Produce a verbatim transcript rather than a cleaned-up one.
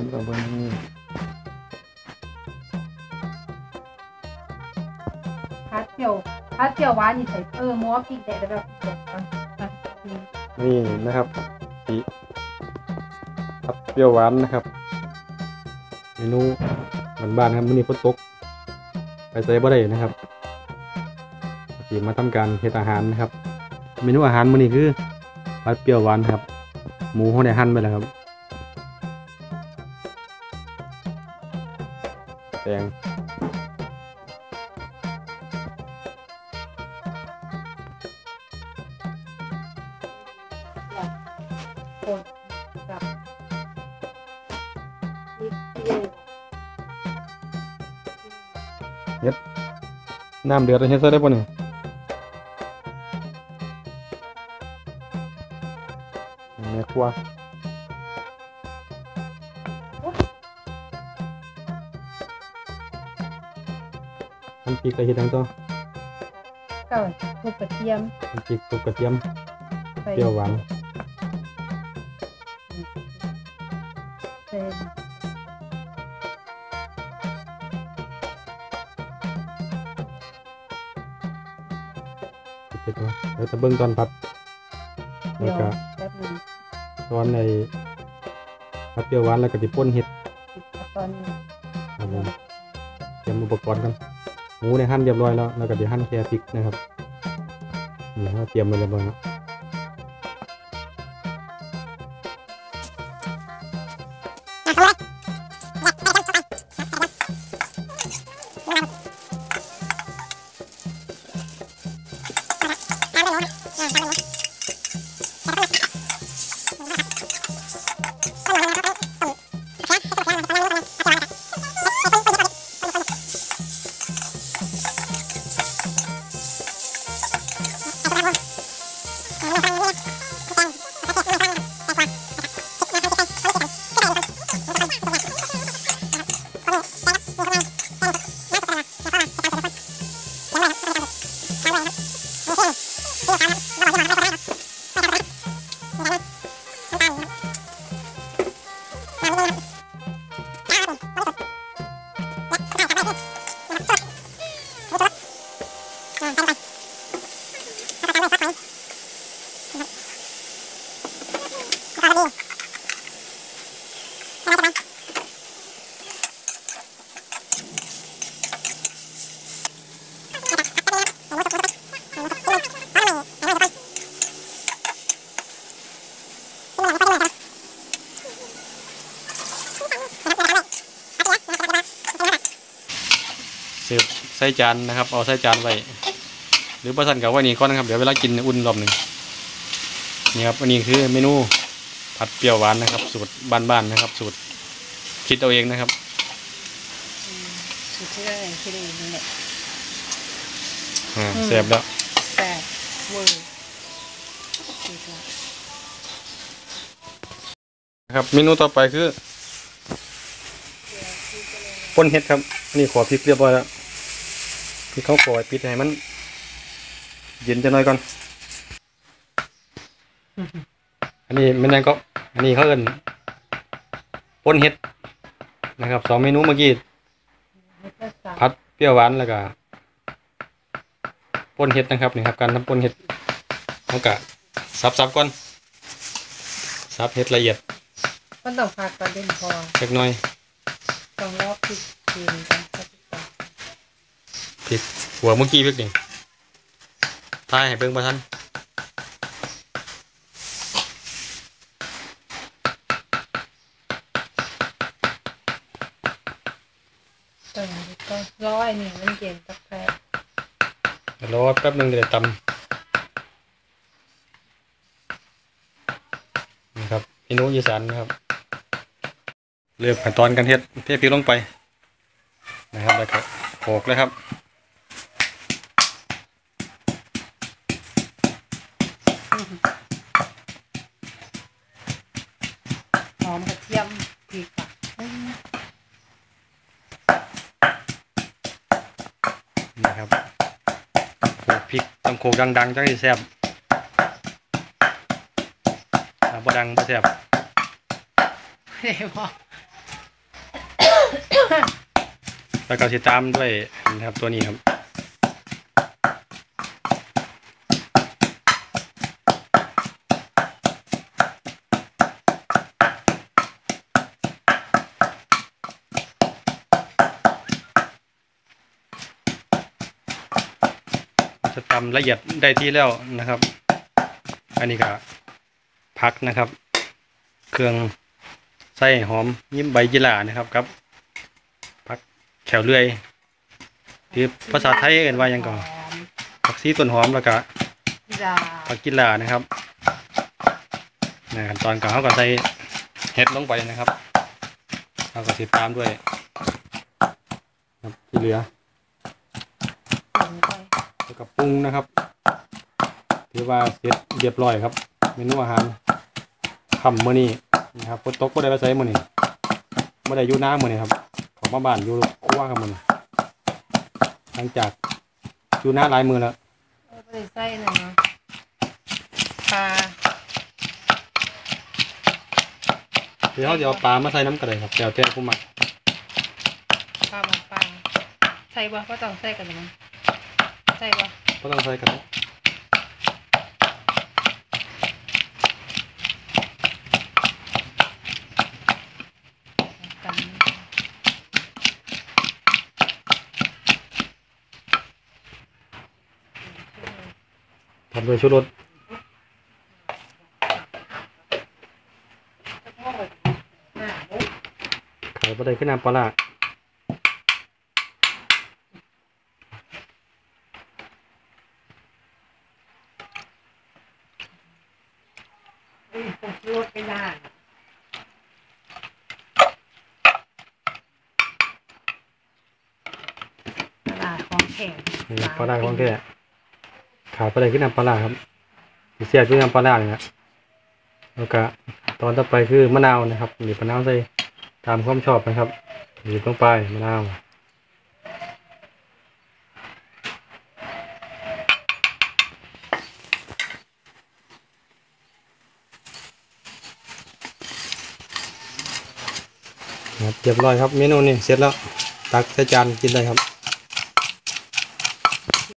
ผมกับเบอร์นี้พัดเจียวพัดเจียวหวานนี่ใส่เออมัวพริกแดดแล้วแบบพริกแดดก่อนนี่นะครับสีผัดเปรี้ยวหวานนะครับเมนูบ้านๆครับมื้อนี้ฝนตกไปใส่บ่ได้นะครับที่มาทำการเฮ็ดอาหารนะครับเมนูอาหารมื้อนี้คือผัดเปรี้ยวหวานครับหมูเขาได้หั่นไปแล้วครับแตงโคนกับพริกเจียวเฮ็ดน้ำเดือดเฮ็ดใส่ได้ป่ะเนี่ยแม่ครัวทำพริกกระเทียมตัวก็ลูกกระเทียมทำพริกสุกกระเทียมเปรี้ยวหวานใส่เผ็ดว่าเดี๋ยวจะเบิ่งตอนผัดแล้วก็แป๊บนึงตอนในผัดเปรี้ยวหวานแล้วก็สิป่นเห็ดตอนนี้ครับผมเตรียมอุปกรณ์กันหมูในหั่นเรียบร้อยแล้วแล้วก็เดี๋ยวหั่นแค่พริกนะครับนี่เราเตรียมไว้เรียบร้อยแล้วเสิร์ฟใส่จานนะครับเอาใส่จานไว้หรือประสันกับไว้นี่ก่อนนะครับเดี๋ยวเวลากินอุ่นรอบหนึ่งนี่ครับอันนี้คือเมนูผัดเปรี้ยวหวานนะครับสูตรบ้านๆนะครับสูตรคิดเอาเองนะครับสูตรที่ได้คิดเองนี่แหละอ่าแซ่บแล้วแซ่บเวอร์ครับเมนูต่อไปคือป่นเห็ดครับนี่ขอพริกเรียบร้อยแล้วพริกเขาขอปิดให้มันเย็นจะน้อยก่อนอันนี้มันยังก็อันนี้เขาเอิ้นป่นเห็ดนะครับสองเมนูเมื่อกี้ผัดเปรี้ยวหวานแล้วก็ป่นเห็ดนะครับนี่ครับการทำป่นเห็ดเขากะซับๆก่อนซับเห็ดละเอียดมันต้องผัดก่อนเด่นพอเล็กน้อยต้องรอบพริกกินกันพริกหัวเมื่อกี้พริกนี่ทายให้เบิ่งบ่ทันต้องก็ร้อยนี่มันเย็นสักแป๊บรอแป๊บนึงเดี๋ยวตำนะครับเมนูอีสานนะครับเริ่มขั้นตอนการเฮ็ดเทพริกลงไปนะครับแล้วก็โขลกเลยครับหอมกระเทียมพริกอ่ะนะครับโขลกพริกต้องโขลกดังๆจังสิแซ่บถ้าบ่ดังบ่แซ่บเฮ้ยพ่อแล้วก็ติดตามด้วยนะครับตัวนี้ครับจะตำละเอียดได้ที่แล้วนะครับอันนี้ก็พักนะครับเครื่องใส่หอมยิ้มใบยี่หร่านะครับครับพักแขวเลื่อยที่ภาษาไทยเรียกว่ายังก่อนผักชีต้นหอมแล้วก็จ้าผักกิหร่านะครับในขั้นตอนการเขาก็ใส่เห็ดลงไปนะครับเราก็ติดตามด้วยครับที่เหลือลงไปแล้วก็ปรุงนะครับถือว่าเสร็จเรียบร้อยครับเมนูอาหารค่ำมื้อนี้นะครับฝนตกบ่ได้ไปใส่มื้อนี้บ่ได้อยู่น้ำมื้อนี้ครับของมาบ้านอยู่ครัวครับมื้อนี้หลังจากอยู่น้าหลายมื้อแล้วเออไปใส่หน่อยนะปลาเดี๋ยวเขาจะเอาปลามาใส่น้ำกระเดยครับแต่แต่ผู้มักปลาหมกปลาใส่บ่ก็ต้องใส่กันมั้งใส่บ่ก็ต้องใส่กระเดยกันทำโดยชูรสขายประเดี๋ยวขึ้นน้ำปลาร้ารสไม่ได้ปลาของแข็งนี่ปลาร้าของแท้ขายประเดี๋ยวขึ้นน้ำปลาร้าครับที่เสียขึ้นน้ำปลาร้าเนี่ยแล้วก็ตอนต่อไปคือมะนาวนะครับบีบมะนาวใส่ตามความชอบนะครับบีบลงไปมะนาวครับเรียบร้อยครับเมนูนี้เสร็จแล้วตักใส่จานกินได้ครับ